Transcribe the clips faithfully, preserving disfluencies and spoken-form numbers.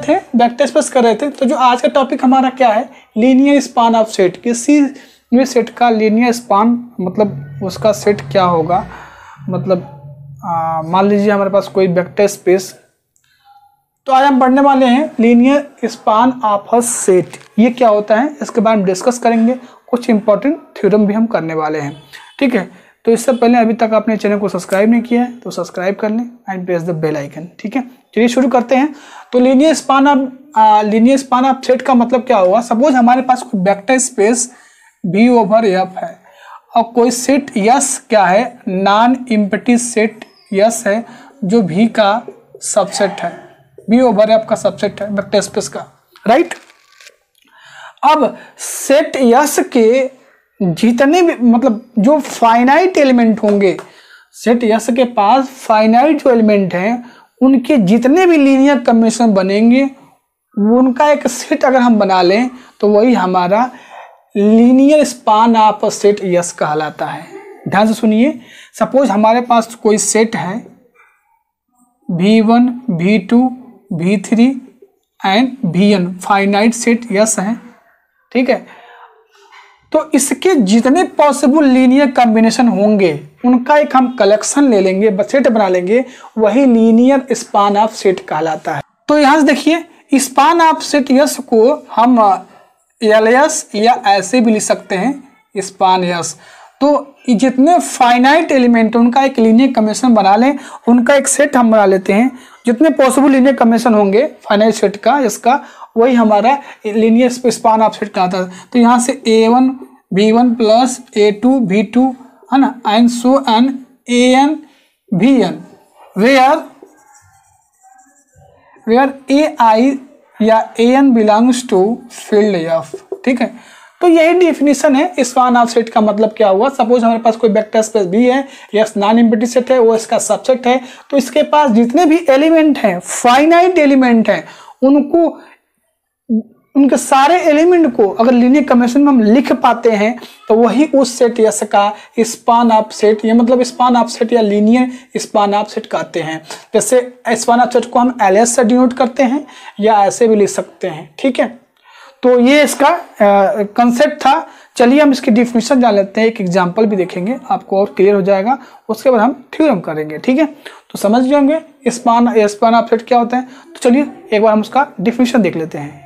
थे, vector space कर रहे थे। तो जो आज का टॉपिक हमारा क्या है, लीनियर स्पान ऑफ सेट। किसी भी सेट का लीनियर स्पान मतलब उसका सेट क्या होगा, मतलब मान लीजिए हमारे पास कोई वेक्टर स्पेस, तो आज हम पढ़ने वाले हैं linear span of a set. ये क्या होता है इसके बारे में डिस्कस करेंगे, कुछ इंपॉर्टेंट थ्योरम भी हम करने वाले हैं, ठीक है। तो इससे पहले अभी तक आपने चैनल को सब्सक्राइब नहीं किया है तो सब्सक्राइब कर लें and press the bell icon, ठीक है। चलिए शुरू करते हैं। तो linear span of linear span of set का मतलब क्या हुआ, सपोज हमारे पास कोई vector space V over F है और कोई सेट यस क्या है, नॉन एम्प्टी सेट यस है जो V का सबसेट है, V ओवर एफ का सबसेट है वेक्टर स्पेस का, राइट। अब सेट यस के जितने भी मतलब जो फाइनाइट एलिमेंट होंगे, सेट यस के पास फाइनाइट जो एलिमेंट हैं उनके जितने भी लीनियर कॉम्बिनेशन बनेंगे उनका एक सेट अगर हम बना लें तो वही हमारा linear span of set S कहलाता है। ध्यान से सुनिए, सपोज हमारे पास कोई सेट है V one, V two, V three and V N, finite set S है, ठीक है। तो इसके जितने पॉसिबल लीनियर कॉम्बिनेशन होंगे उनका एक हम कलेक्शन ले लेंगे, सेट बना लेंगे, वही लीनियर स्पान ऑफ सेट कहलाता है। तो यहाँ से देखिए स्पान ऑफ सेट यस को हम एल एस या ऐसे भी लिख सकते हैं स्पान यस। तो जितने फाइनाइट एलिमेंट उनका एक लीनियर कॉम्बिनेशन बना लें, उनका एक सेट हम बना लेते हैं, जितने पॉसिबल लीनियर कॉम्बिनेशन होंगे फाइनाइट सेट का इसका वही हमारा लीनियर स्पान ऑफ सेट कहलाता है। तो यहाँ से A one B one plus A two V two है ना, and so N A N V N, where where A I या A N belongs to field F, ठीक है। तो यही डिफिनीशन है स्पान ऑफ सेट का। मतलब क्या हुआ, सपोज हमारे पास कोई वेक्टर स्पेस भी है, यस नॉन एम्प्टी सेट है, वो इसका सबसेट है, तो इसके पास जितने भी एलिमेंट हैं फाइनाइट एलिमेंट हैं उनको उनके सारे एलिमेंट को अगर लीनियर कॉम्बिनेशन में हम लिख पाते हैं तो वही उस सेट यस का स्पान ऑफ सेट, ये मतलब स्पान ऑफ सेट या लीनियर स्पान ऑफ सेट कहते हैं। जैसे स्पान ऑफ सेट को हम एल एस से डिनोट करते हैं या ऐसे भी लिख सकते हैं, ठीक है। तो ये इसका कंसेप्ट था। चलिए हम इसकी डिफिनीशन जान लेते हैं, एक एग्जांपल भी देखेंगे, आपको और क्लियर हो जाएगा, उसके बाद हम थ्योरम करेंगे, ठीक है। तो समझ जाएंगे स्पान स्पान ऑफ सेट क्या होता है। तो चलिए एक बार हम उसका डिफिनीशन देख लेते हैं।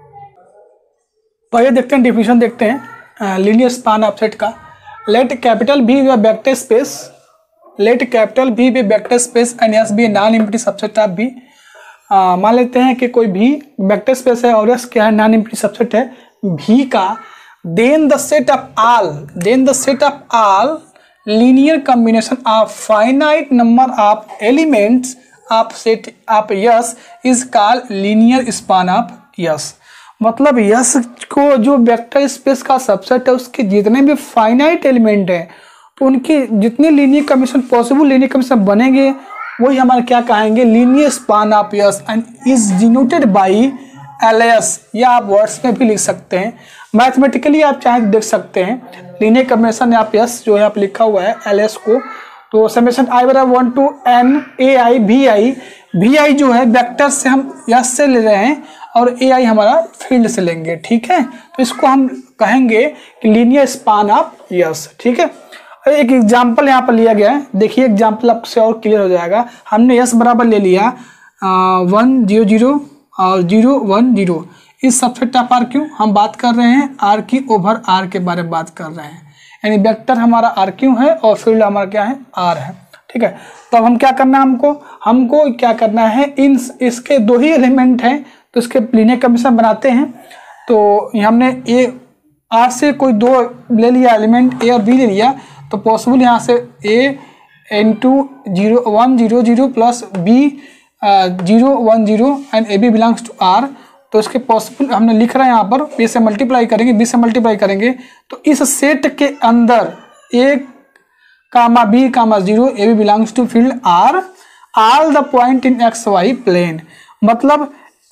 पहले देखते हैं डिफिनीशन देखते हैं लीनियर स्पान ऑफ सेट का। Let capital B B vector space, let capital B B vector space and S B non empty subset of B. मान लेते हैं कि कोई भी वेक्टर स्पेस है और एस क्या है, नॉन एम्प्टी सबसेट है भी का, then the set of all then the set of all linear combination of finite number of elements of set of S is called linear span of S. मतलब S को जो vector space का subset है उसके जितने भी finite element हैं तो उनकी जितने linear combination possible linear combination बनेंगे वही हमारे क्या कहेंगे, linear span of S and is denoted by L S, या आप वर्ड्स में भी लिख सकते हैं, मैथमेटिकली आप चाहे देख सकते हैं। लीनियर कॉम्बिनेशन ऑफ यस जो है आप लिखा हुआ है एल एस को, तो समेशन आई बराबर one to N A I V I, V I जो है वेक्टर से हम यस से ले रहे हैं और ए आई हमारा फील्ड से लेंगे, ठीक है। तो इसको हम कहेंगे कि लीनियर स्पान ऑफ यस, ठीक है। एक एग्जांपल यहाँ पर लिया गया है, देखिए एग्जांपल आपसे और क्लियर हो जाएगा। हमने यस बराबर ले लिया वन जीरो जीरो और जीरो वन जीरो, इस सबसेट ऑफ आर क्यू हम बात कर रहे हैं आर की ओवर आर के बारे में बात कर रहे हैं, यानी वेक्टर हमारा आर क्यू है और फील्ड हमारा क्या है, आर है, ठीक है। तो अब हम क्या करना है, हमको हमको क्या करना है, इन इसके दो ही एलिमेंट हैं तो इसके लीनियर कॉम्बिनेशन बनाते हैं। तो हमने ए आर से कोई दो ले लिया एलिमेंट, ए और बी ले लिया, तो पॉसिबल यहाँ से A into zero one zero zero plus B zero one zero and A B belongs to R. तो इसके पॉसिबल हमने लिख रहे हैं यहाँ पर, बी से मल्टीप्लाई करेंगे, बी से मल्टीप्लाई करेंगे तो इस सेट के अंदर A comma B comma zero A B belongs to field R, all the point in X Y plane. मतलब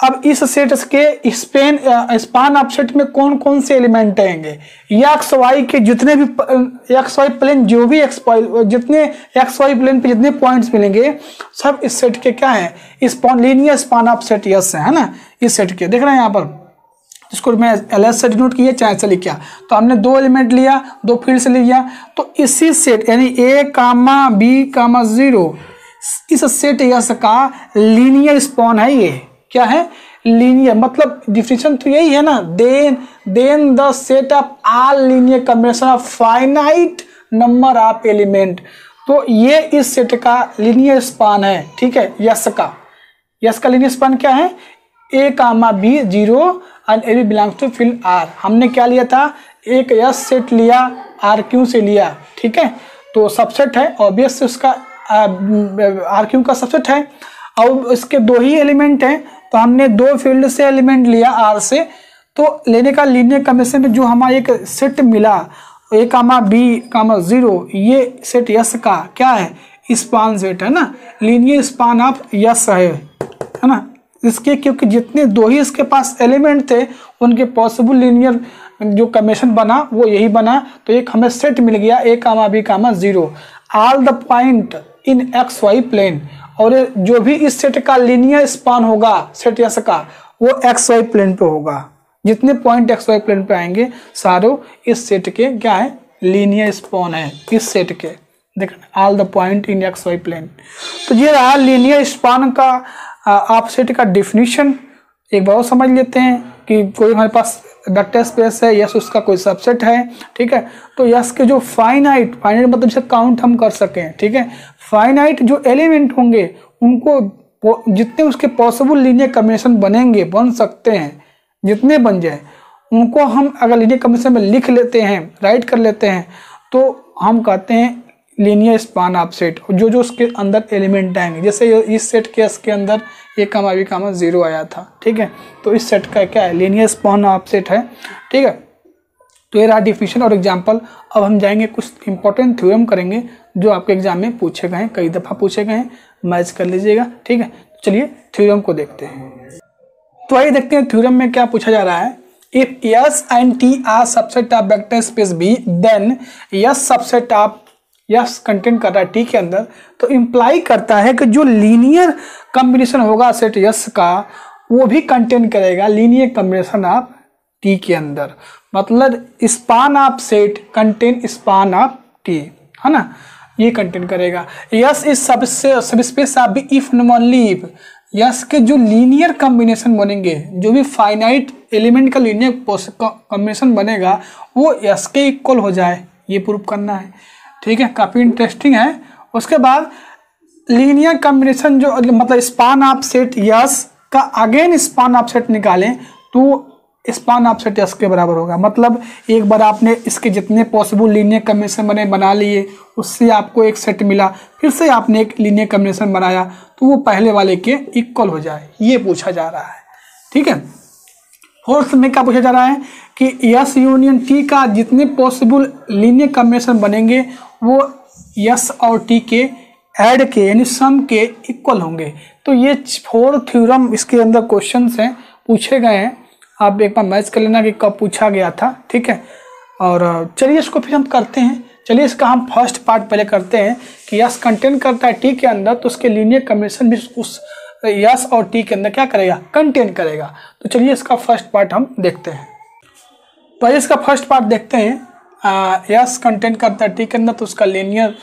अब इस सेट के स्पेन स्पान ऑफ सेट में कौन कौन से एलिमेंट आएंगे, एक्स वाई के जितने भी एक्स वाई प्लेन जो भी एक्स वाई जितने एक्स वाई प्लेन पे जितने पॉइंट्स मिलेंगे सब इस सेट के क्या है, span linear span of set S है ना। इस सेट के देख रहे हैं यहाँ पर, जिसको मैं एल एस से डिनोट किया चाहे से लिखा, तो हमने दो एलिमेंट लिया, दो फील्ड से लिया, तो इसी सेट यानी A comma B comma zero इस सेट यस का लीनियर स्पान है। ये क्या है, लीनियर, मतलब डिफिनेशन तो यही है ना, then then the set of all linear combination of finite number of element. तो ये इस सेट का लीनियर स्पान है, ठीक है, यस का यस का लीनियर स्पान क्या है, A comma B zero and A B belongs to field R. हमने क्या लिया था, एक यस सेट लिया, आर क्यू से लिया, ठीक है, तो सबसेट है ऑब्वियस से उसका आर क्यू का सबसेट है, और इसके दो ही एलिमेंट हैं, तो हमने दो फील्ड से एलिमेंट लिया आर से, तो लेने का लीनियर कॉम्बिनेशन में जो हमारा एक सेट मिला A comma B comma zero, ये सेट यस का क्या है, स्पान सेट है ना, लीनियर स्पान ऑफ यस है है ना। इसके क्योंकि जितने दो ही इसके पास एलिमेंट थे उनके पॉसिबल लीनियर जो कॉम्बिनेशन बना वो यही बना, तो एक हमें सेट मिल गया A comma B comma zero all the point in X Y plane, और जो भी इस सेट का लीनियर स्पान होगा सेट यस का वो एक्स वाई प्लेन पे होगा। जितने पॉइंट एक्स वाई प्लेन पे आएंगे सारे इस सेट के क्या है, लीनियर स्पान है इस सेट के। देख all the point in X Y plane. तो ये रहा लीनियर स्पान का आप सेट का डिफिनीशन। एक बार और समझ लेते हैं कि कोई हमारे पास वेक्टर स्पेस है, यस उसका कोई सबसेट है, ठीक है, तो यस के जो फाइनाइट फाइनाइट मतलब से काउंट हम कर सकें, ठीक है, फाइनाइट जो एलिमेंट होंगे उनको जितने उसके पॉसिबल लीनियर कॉम्बिनेशन बनेंगे बन सकते हैं, जितने बन जाए उनको हम अगर लीनियर कॉम्बिनेशन में लिख लेते हैं, राइट कर लेते हैं, तो हम कहते हैं लीनियर स्पान ऑफ सेट। जो जो उसके अंदर एलिमेंट आएंगे, जैसे इस सेट के इसके अंदर A comma B comma zero आया था, ठीक है, तो इस सेट का क्या है, लीनियर स्पान ऑफ सेट है, ठीक है। तो ये रहा डिफिनेशन और एग्जांपल। अब हम जाएंगे कुछ इंपॉर्टेंट थ्योरम करेंगे जो आपके एग्जाम में पूछे गए हैं, कई दफ़ा पूछे गए हैं, मैच कर लीजिएगा, ठीक है। चलिए थ्योरम को देखते हैं। तो आइए देखते हैं थ्योरम में क्या पूछा जा रहा है। If S and T are subset of vector space B, then S subset of S content कर रहा है टी के अंदर, तो इम्प्लाई करता है कि जो लीनियर कॉम्बिनेशन होगा सेट यस का वो भी कंटेंट करेगा लीनियर कॉम्बिनेशन ऑफ टी के अंदर। मतलब span of set content span of T, है ना, ये कंटेंट करेगा। यस इस सबसे subspace of B if and only if S के जो लीनियर कॉम्बिनेशन बनेंगे, जो भी फाइनाइट एलिमेंट का लीनियर कॉम्बिनेशन बनेगा वो यस के इक्वल हो जाए, ये प्रूव करना है, ठीक है, काफ़ी इंटरेस्टिंग है। उसके बाद लीनियर कॉम्बिनेशन जो मतलब स्पान ऑफ सेट यस का अगेन स्पान ऑफ सेट निकालें तो स्पान ऑफ सेट यस के बराबर होगा। मतलब एक बार आपने इसके जितने पॉसिबल लीनियर कॉम्बिनेशन बने बना लिए, उससे आपको एक सेट मिला, फिर से आपने एक लीनियर कॉम्बिनेशन बनाया तो वो पहले वाले के इक्वल हो जाए, ये पूछा जा रहा है, ठीक है। फोर्थ में क्या पूछा जा रहा है कि यस यूनियन टी का जितने पॉसिबल लीनियर कॉम्बिनेशन बनेंगे वो यस और टी के ऐड के यानी सम के इक्वल होंगे। तो ये फोर थ्योरम इसके अंदर क्वेश्चंस हैं, पूछे गए हैं। आप एक बार मैच कर लेना कि कब पूछा गया था, ठीक है। और चलिए इसको फिर हम करते हैं। चलिए इसका हम फर्स्ट पार्ट पहले करते हैं कि यस कंटेंट करता है टी के अंदर, तो उसके लीनियर कॉम्बिनेशन भी उस यस और टी के अंदर क्या करेगा, कंटेंट करेगा। तो चलिए इसका फर्स्ट पार्ट हम देखते हैं। तो इसका फर्स्ट पार्ट देखते हैं। यस कंटेंट करता है टी के अंदर, तो उसका लीनियर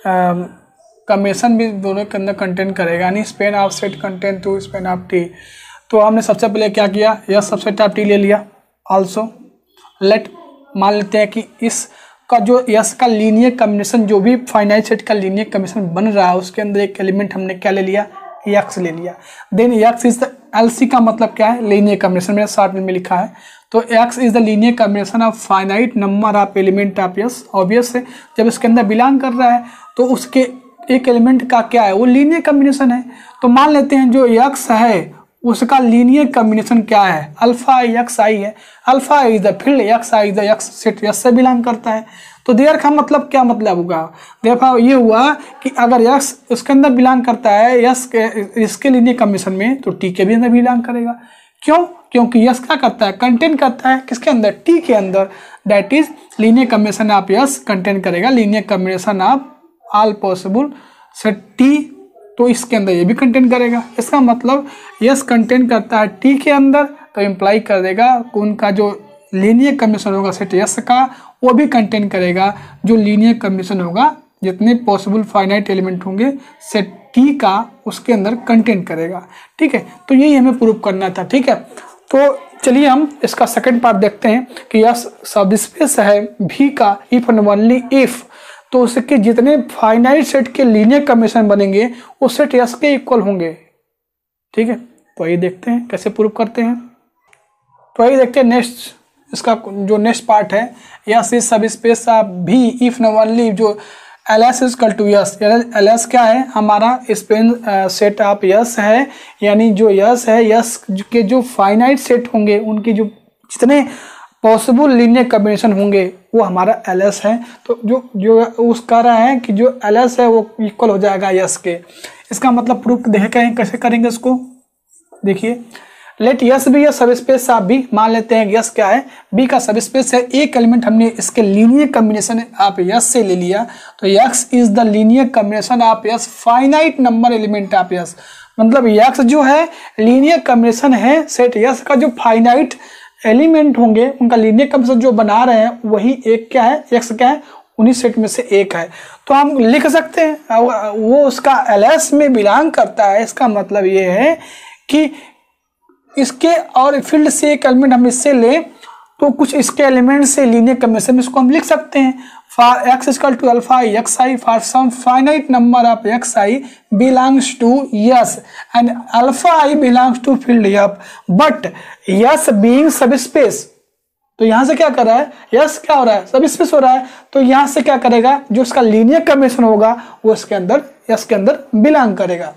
कॉम्बिनेशन भी दोनों के अंदर कंटेंट करेगा, यानी span of set content to span of T. तो हमने सबसे पहले क्या किया, यस सबसेट ऑफ टी ले लिया। आल्सो लेट मान लेते हैं कि इस का जो यस का लीनियर कॉम्बिनेशन जो भी फाइनाइट सेट का लीनियर कॉम्बिनेशन बन रहा है उसके अंदर एक एलिमेंट हमने क्या ले लिया, एक्स ले लिया। Then X is the LC का मतलब क्या है, लीनियर कॉम्बिनेशन, मैंने शॉर्ट में लिखा है। तो X is the linear combination of finite number of element of S. Obvious है जब इसके अंदर बिलोंग कर रहा है तो उसके एक एलिमेंट का क्या है, वो लीनियर कॉम्बिनेशन है। तो मान लेते हैं जो एक्स है उसका लीनियर कॉम्बिनेशन क्या है, अल्फा एक्स आई है। Alpha is the field, X I is the X set S से बिलोंग करता है। तो देयर का मतलब क्या मतलब होगा, देखो ये हुआ कि अगर यस उसके अंदर बिलोंग करता है यस के इसके लीनियर कॉम्बिनेशन में, तो टी के भी अंदर बिलोंग करेगा। क्यों, क्योंकि यस क्या करता है, कंटेन करता है किसके अंदर, टी के अंदर। That is linear combination of S contain करेगा linear combination of all possible set T, तो इसके अंदर ये भी कंटेन करेगा। इसका मतलब यस कंटेन करता है टी के अंदर, तो इम्प्लाई कर देगा उनका जो लीनियर कॉम्बिनेशन होगा सेट यस का, वो भी कंटेन करेगा जो लीनियर कॉम्बिनेशन होगा, जितने पॉसिबल फाइनाइट एलिमेंट होंगे सेट टी का, उसके अंदर कंटेन करेगा। ठीक है, तो यही हमें प्रूव करना था। ठीक है, तो चलिए हम इसका सेकंड पार्ट देखते हैं कि यस सब स्पेस है भी का इफ एंड ओनली इफ, तो उसके जितने फाइनाइट सेट के लीनियर कॉम्बिनेशन बनेंगे वो सेट यस के इक्वल होंगे। ठीक है, तो आइए देखते हैं कैसे प्रूव करते हैं। तो आइए देखते हैं नेक्स्ट, इसका जो नेक्स्ट पार्ट है, S is subspace of V if and only जो L S is equal to S. L S क्या है, हमारा स्पेन सेट ऑफ यस है, यानी जो यस है यस के जो फाइनाइट सेट होंगे उनके जो जितने पॉसिबल लीनियर कॉम्बिनेशन होंगे वो हमारा एल एस है। तो जो जो उस कह रहा है कि जो एल एस है वो इक्वल हो जाएगा यस के। इसका मतलब प्रूफ देखें कैसे करेंगे इसको, देखिए लेट यस बी या सब स्पेस ऑफ बी, मान लेते हैं यस क्या है, बी का सब स्पेस है। एक एलिमेंट हमने इसके लीनियर कॉम्बिनेशन आप यस से ले लिया, तो S is the linear combination of S finite number element of S. मतलब यस जो है लीनियर कॉम्बिनेशन है सेट यस का, जो फाइनाइट एलिमेंट होंगे उनका लीनियर कॉम्बिनेशन जो बना रहे हैं वही एक क्या है, यस क्या है, उन्हीं सेट में से एक है। तो हम लिख सकते हैं वो उसका एल एस में बिलोंग करता है। इसका मतलब ये है कि इसके और फील्ड से एक एलिमेंट हम इससे ले, तो कुछ इसके एलिमेंट से लीनियर कॉम्बिनेशन इसको हम लिख सकते हैं। For x equal to alpha x i for some finite number of x i belongs to S and alpha i belongs to field F, but S being subspace. तो यहां से क्या कर रहा है, यस क्या हो रहा है, सब स्पेस हो रहा है, तो यहां से क्या करेगा, जो उसका लीनियर कॉम्बिनेशन होगा वो इसके अंदर यस के अंदर बिलोंग करेगा।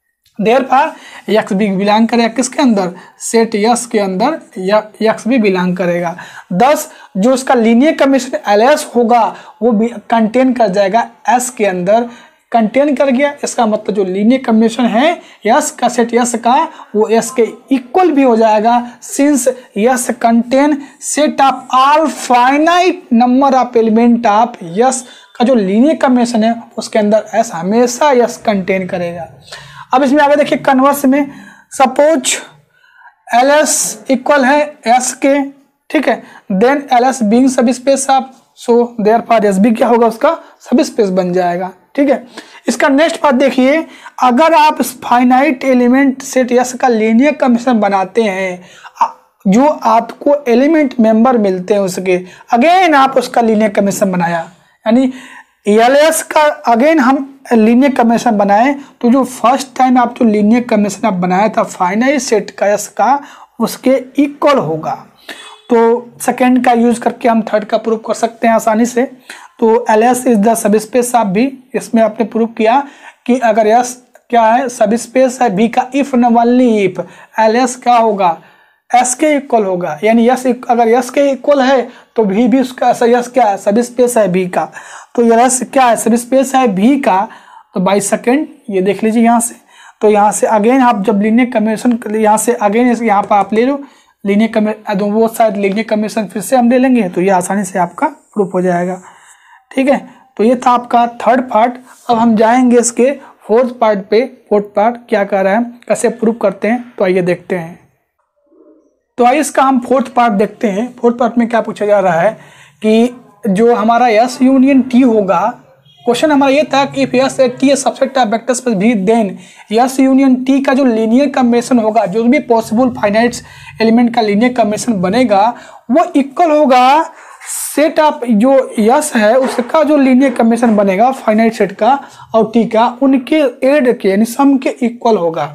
देयरफॉर यक्स भी बिलोंग करेगा किसके अंदर, सेट यस के अंदर यक्स भी बिलोंग करेगा। दस जो उसका लीनियर कॉम्बिनेशन एल एस होगा वो भी कंटेन कर जाएगा एस के अंदर, कंटेन कर गया। इसका मतलब जो लीनियर कॉम्बिनेशन है यस का सेट यस का वो यस के इक्वल भी हो जाएगा, since S contain set of all finite number of element of S का जो लीनियर कॉम्बिनेशन है उसके अंदर एस हमेशा यस कंटेन करेगा। अब इसमें आगे देखिए कन्वर्स में, सपोज एल एस इक्वल है एस के, ठीक है, then L S being subspace of, so therefore S भी क्या होगा, उसका सब स्पेस बन जाएगा। ठीक है, इसका नेक्स्ट पार्ट देखिए, अगर आप फाइनाइट एलिमेंट सेट एस का लीनियर कॉम्बिनेशन बनाते हैं, जो आपको एलिमेंट मेंबर मिलते हैं उसके, अगेन आप उसका लीनियर कॉम्बिनेशन बनाया, यानी एल एस का अगेन हम लीनियर कॉम्बिनेशन बनाए, तो जो फर्स्ट टाइम आप जो लीनियर कॉम्बिनेशन आप बनाया था फाइनाइट सेट का एस का, उसके इक्वल होगा। तो सेकेंड का यूज करके हम थर्ड का प्रूव कर सकते हैं आसानी से। तो L S is the subspace of B, इसमें आपने प्रूव किया कि अगर एस क्या है, सब स्पेस है बी का, इफ न ओनली इफ एल एस क्या होगा, एस के इक्वल होगा, यानी यस अगर यस के इक्वल है तो भी भी उसका यस क्या है, सब स्पेस है बी का, तो यस क्या है, सब स्पेस है बी का। तो बाई सेकेंड ये देख लीजिए यहाँ से, तो यहाँ से अगेन आप जब लीनियर कॉम्बिनेशन यहाँ से अगेन यहाँ पर आप ले लो लीनियर कॉम्बिनेशन, वो शायद लीनियर कॉम्बिनेशन फिर से हम ले लेंगे, तो ये आसानी से आपका प्रूफ हो जाएगा। ठीक है, तो ये था आपका थर्ड पार्ट। अब हम जाएंगे इसके फोर्थ पार्ट पे। फोर्थ पार्ट क्या कर रहा है, कैसे प्रूफ करते हैं, तो आइए देखते हैं। तो आइए इसका हम फोर्थ पार्ट देखते हैं। फोर्थ पार्ट में क्या पूछा जा रहा है कि जो हमारा यस यूनियन टी होगा, क्वेश्चन हमारा ये था कि if S T a subset of vector space V, then S union T का जो लीनियर कॉम्बिनेशन होगा, जो भी पॉसिबल फाइनाइट एलिमेंट का लीनियर कॉम्बिनेशन बनेगा वो इक्वल होगा सेट ऑफ जो यस है उसका जो लीनियर कॉम्बिनेशन बनेगा फाइनाइट सेट का और टी का, उनके एड के यानी सम के इक्वल होगा।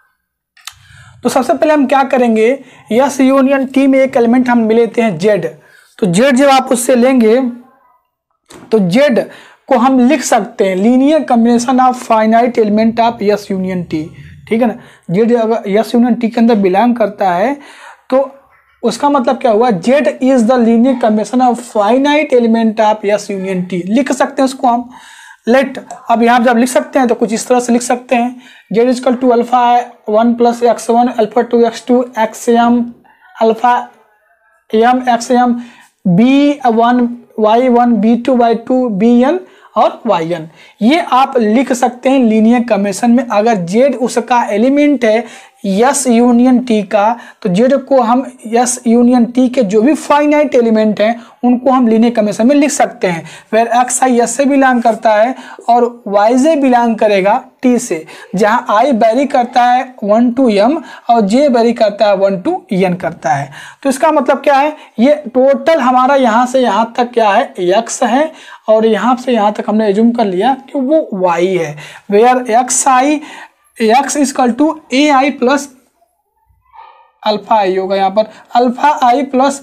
तो सबसे पहले हम क्या करेंगे, यस यूनियन टी में एक एलिमेंट हम लेते हैं जेड, तो जेड जब आप उससे लेंगे तो जेड को हम लिख सकते हैं linear combination of finite element of S union T. ठीक है ना। जेड अगर यस यूनियन टी के अंदर बिलोंग करता है तो उसका मतलब क्या हुआ, z is the linear combination of finite element of S union T. लिख सकते हैं उसको हम। लेट अब यहाँ जब लिख सकते हैं तो कुछ इस तरह से लिख सकते हैं, z is equal to alpha one plus x one alpha two x two x m alpha m x m b one y one b two y two b n और वाई एन। ये आप लिख सकते हैं linear combination में। अगर Z उसका element है यस यूनियन टी का, तो जेड को हम यस यूनियन टी के जो भी फाइनाइट एलिमेंट हैं उनको हम लीनियर कॉम्बिनेशन में लिख सकते हैं। फिर एक्स आई यस से बिलोंग करता है और वाई जे बिलोंग करेगा टी से, जहां आई वेरी करता है वन टू एम और जे वेरी करता है वन टू एन करता है। तो इसका मतलब क्या है, ये टोटल हमारा यहाँ से यहाँ तक क्या है, एक्स है, और यहाँ से यहाँ तक हमने एज्यूम कर लिया कि वो वाई है। Where x i x equal to a i plus alpha i होगा। यहाँ पर alpha i plus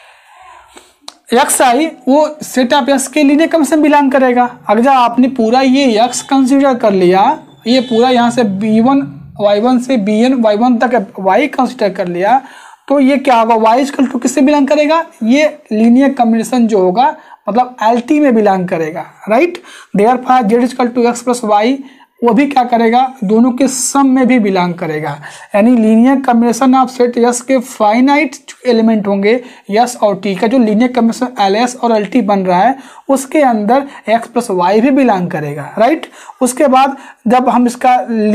x i वो सेट ऑफ एक्स के लीनियर कॉम्बिनेशन बिलोंग करेगा। अगर जब आपने पूरा ये एक्स कंसीडर कर लिया, ये पूरा यहाँ से बी वन वाई वन से बी एन वाई वन तक वाई कंसीडर कर लिया, तो ये क्या होगा, वाई इजकल टू किससे बिलोंग करेगा, ये लीनियर कॉम्बिनेशन जो होगा मतलब एल टी में बिलोंग करेगा, right. Therefore z equal to x plus y वो भी क्या करेगा, दोनों के सम में भी बिलोंग करेगा। यानी linear combination of set S के फाइनाइट एलिमेंट होंगे यस और टी का, जो लीनियर कॉम्बिनेशन एल एस और एल टी बन रहा है उसके अंदर एक्स प्लस वाई भी बिलोंग करेगा, राइट। उसके बाद जब हम इसका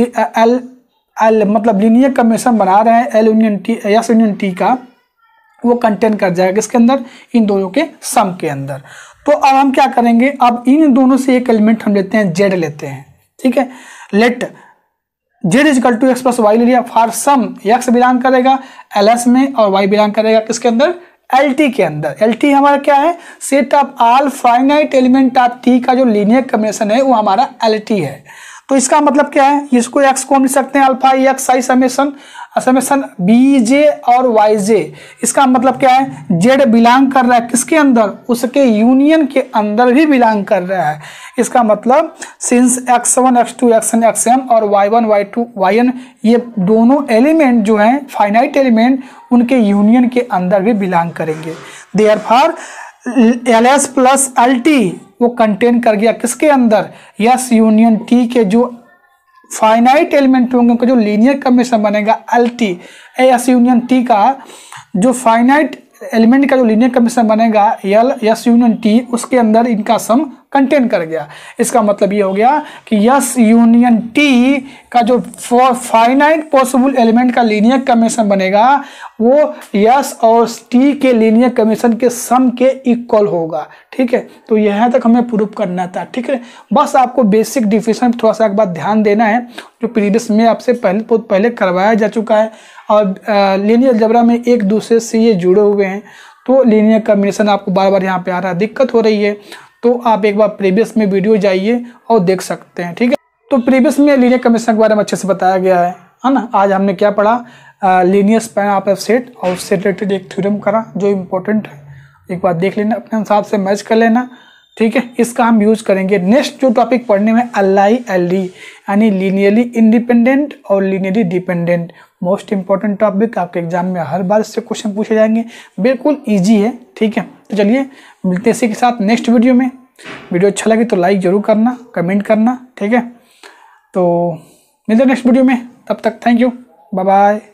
एल एल मतलब लीनियर कॉम्बिनेशन बना रहे हैं L union T S union T का, वो कंटेन कर जाएगा इसके अंदर, इन दोनों के सम के अंदर। तो अब हम क्या करेंगे, अब इन दोनों से एक एलिमेंट हम लेते हैं, जेड लेते हैं, ठीक है। Let z is equal to x plus y ले लिया। फॉर सम एक्स बिलोंग करेगा एल एस में और वाई बिलोंग करेगा किसके अंदर, एल टी के अंदर। एल टी हमारा क्या है, set of all finite element of T का जो लीनियर कॉम्बिनेशन है वो हमारा एल टी है। तो इसका मतलब क्या है, इसको एक्स को हम लिख सकते हैं alpha x i summation summation b j और वाई जे। इसका मतलब क्या है, जेड बिलोंग कर रहा है किसके अंदर, उसके यूनियन के अंदर भी बिलोंग कर रहा है। इसका मतलब since x one x two x n x m और y one y two y n ये दोनों एलिमेंट जो हैं फाइनाइट एलिमेंट उनके यूनियन के अंदर भी बिलोंग करेंगे। Therefore L S plus L T वो कंटेन कर गया किसके अंदर, यस यूनियन टी के जो फाइनाइट एलिमेंट होंगे उनका जो लीनियर कॉम्बिनेशन बनेगा L T S union T का जो फाइनाइट एलिमेंट का जो लीनियर कॉम्बिनेशन बनेगा एल यस यूनियन टी, उसके अंदर इनका सम कंटेन कर गया। इसका मतलब ये हो गया कि यस यूनियन टी का जो फाइनाइट पॉसिबल एलिमेंट का लीनियर कॉम्बिनेशन बनेगा वो यस और टी के लीनियर कॉम्बिनेशन के सम के इक्वल होगा, ठीक है। तो यहाँ तक हमें प्रूव करना था, ठीक है। बस आपको बेसिक डिफिनेशन थोड़ा सा एक बात ध्यान देना है, जो प्रीवियस में आपसे पहले बहुत पहले करवाया जा चुका है, और लीनियर अलजेब्रा में एक दूसरे से ये जुड़े हुए हैं, तो लीनियर कॉम्बिनेशन आपको बार बार यहाँ पे आ रहा है, दिक्कत हो रही है, तो आप एक बार प्रीवियस में वीडियो जाइए और देख सकते हैं, ठीक है। तो प्रीवियस में लीनियर कॉम्बिनेशन के बारे में अच्छे से बताया गया है, है ना। आज हमने क्या पढ़ा, linear span of a set और उससे रिलेटेड एक थ्योरम करा जो इम्पोर्टेंट है, एक बार देख लेना, अपने हिसाब से मैच कर लेना, ठीक है। इसका हम यूज करेंगे नेक्स्ट जो टॉपिक पढ़ने में एल आई एल डी यानी लीनियरली इंडिपेंडेंट और linearly dependent. Most important topic, आपके एग्जाम में हर बार इससे क्वेश्चन पूछे जाएंगे, बिल्कुल इजी है, ठीक है। तो चलिए मिलते हैं इसी के साथ नेक्स्ट वीडियो में। वीडियो अच्छा लगे तो लाइक जरूर करना, कमेंट करना, ठीक है। तो मिलते हैं नेक्स्ट वीडियो में, तब तक थैंक यू, बाय बाय।